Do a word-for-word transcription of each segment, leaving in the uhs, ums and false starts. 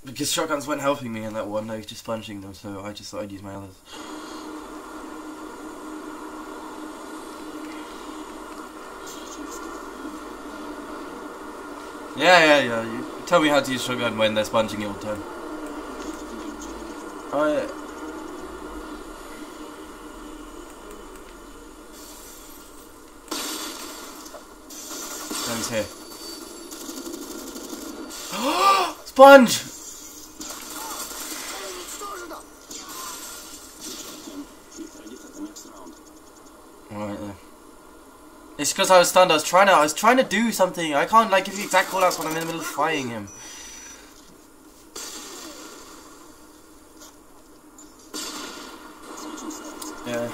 Because shotguns weren't helping me in that one, I was just sponging them, so I just thought I'd use my others. Yeah, yeah, yeah, you tell me how to use shotgun when they're sponging it all the time. Oh, yeah. He's here. Sponge! Alright then. It's because I was stunned. I was trying to. I was trying to do something. I can't like give you exact callouts when I'm in the middle of fighting him. Yeah.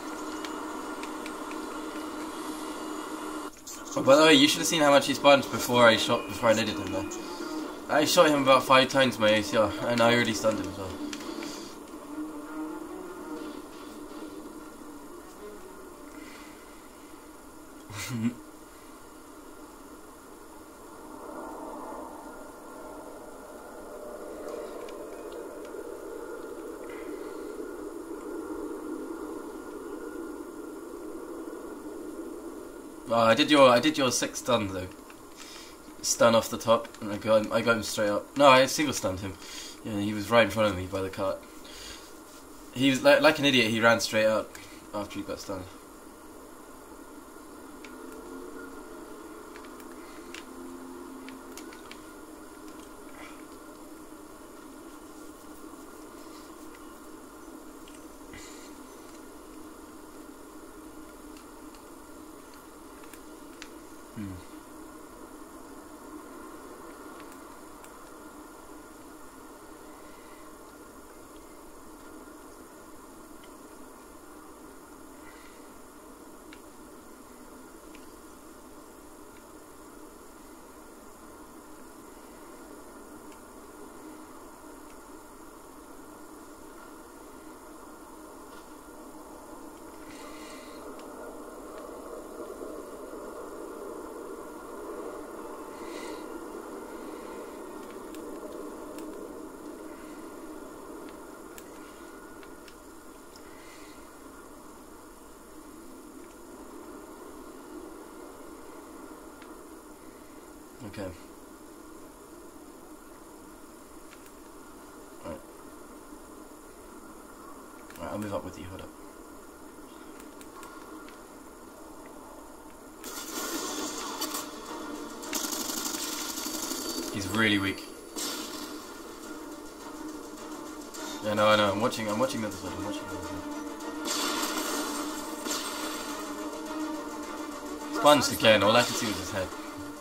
Oh, by the way, you should have seen how much he sponged before I shot. Before I netted him there. I shot him about five times my A C R, and I already stunned him as well. Oh, I did your I did your six stun though. Stun off the top, and I got him, I got him straight up. No, I single stunned him. Yeah, he was right in front of me by the cart. He was like like an idiot. He ran straight up after he got stunned. Hmm. Okay. Alright. Alright, I'll move up with you, hold up. He's really weak. Yeah, no, I know, I'm watching, I'm watching the other side, I'm watching the other side. Sponged again, all I can see was his head.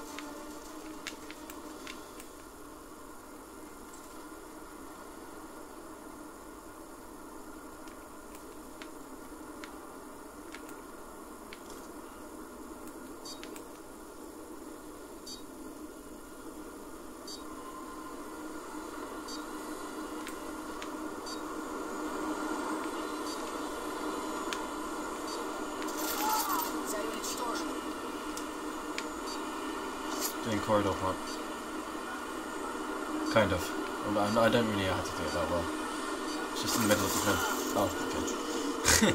Doing corridor part. Kind of. I don't really know how to do it that well. It's just in the middle of the film. Oh, okay.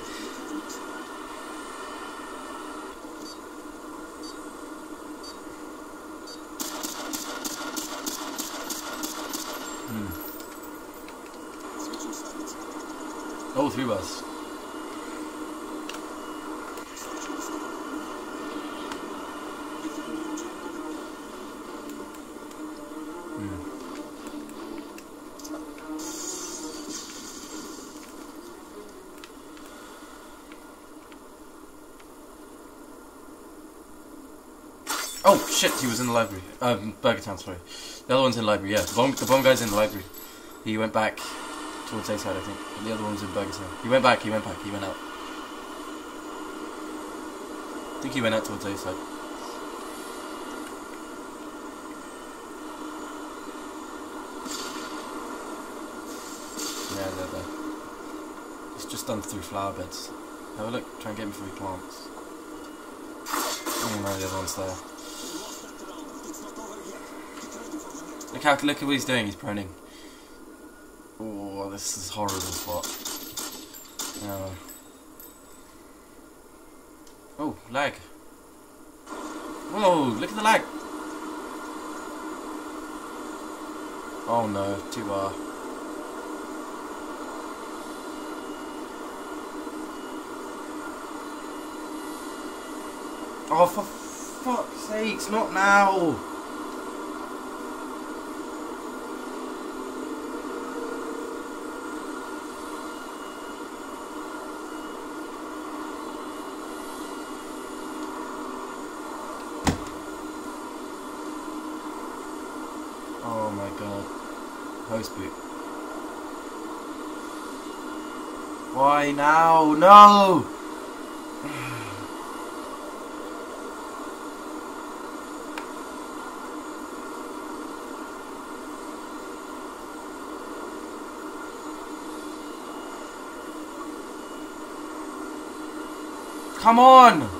hmm. Oh, three bars. Oh shit, he was in the library. Um, Burger Town, sorry. The other one's in the library, yeah. The bomb, the bomb guy's in the library. He went back towards A side, I think. And the other one's in Burger Town. He went back, he went back, he went out. I think he went out towards A side. Yeah, they're there. It's just done through flower beds. Have a look, try and get him before he plants. Oh no, the other one's there. Look how, look at what he's doing, he's proning. this is horrible spot. Uh, oh, lag. Whoa, look at the lag. Oh no, two bar. Oh, for fuck's sakes, not now! Oh my god. Host boot. Why now? No! Come on!